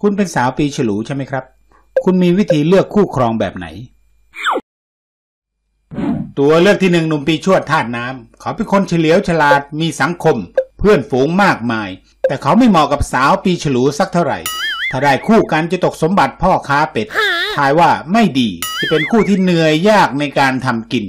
คุณเป็นสาวปีฉลูใช่ไหมครับคุณมีวิธีเลือกคู่ครองแบบไหนตัวเลือกที่1หนุ่มปีชวดธาตุน้ำเขาเป็นคนเฉลียวฉลาดมีสังคมเพื่อนฝูงมากมายแต่เขาไม่เหมาะกับสาวปีฉลูสักเท่าไหร่ถ้าได้คู่กันจะตกสมบัติพ่อค้าเป็ดทายว่าไม่ดีจะเป็นคู่ที่เหนื่อยยากในการทำกิน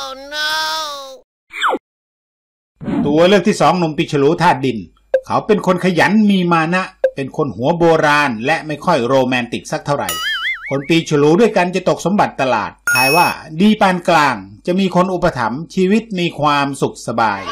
ตัวเลือกที่2หนุ่มปีฉลูธาตุดินเขาเป็นคนขยันมีมานะเป็นคนหัวโบราณและไม่ค่อยโรแมนติกสักเท่าไหร่คนปีฉลูด้วยกันจะตกสมบัติตลาดทายว่าดีปานกลางจะมีคนอุปถัมภ์ชีวิตมีความสุขสบาย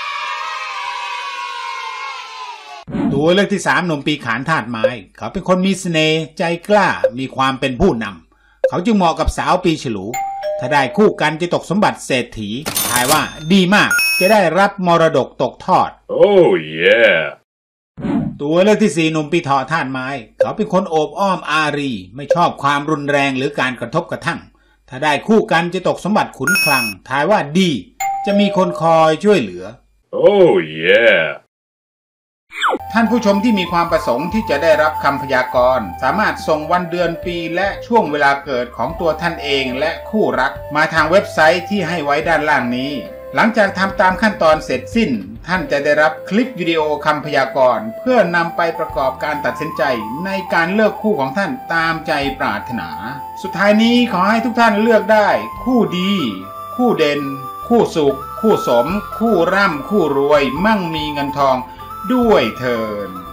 ตัวเลือกที่3หนุ่มปีขานธาตุไม้เขาเป็นคนมีเสน่ห์ใจกล้ามีความเป็นผู้นำเขาจึงเหมาะกับสาวปีฉลูถ้าได้คู่กันจะตกสมบัติเศรษฐีทายว่าดีมากจะได้รับมรดกตกทอด Oh yeah ตัวเลือกที่4หนุ่มปีเถาะธาตุไม้เขาเป็นคนโอบอ้อมอารีไม่ชอบความรุนแรงหรือการกระทบกระทั่งถ้าได้คู่กันจะตกสมบัติขุนคลังทายว่าดีจะมีคนคอยช่วยเหลือ Oh yeah ท่านผู้ชมที่มีความประสงค์ที่จะได้รับคำพยากรณ์สามารถส่งวันเดือนปีและช่วงเวลาเกิดของตัวท่านเองและคู่รักมาทางเว็บไซต์ที่ให้ไว้ด้านล่างนี้หลังจากทำตามขั้นตอนเสร็จสิ้นท่านจะได้รับคลิปวิดีโอคำพยากรณ์เพื่อนำไปประกอบการตัดสินใจในการเลือกคู่ของท่านตามใจปรารถนาสุดท้ายนี้ขอให้ทุกท่านเลือกได้คู่ดีคู่เด่นคู่สุขคู่สมคู่ร่ำคู่รวยมั่งมีเงินทองด้วยเถิด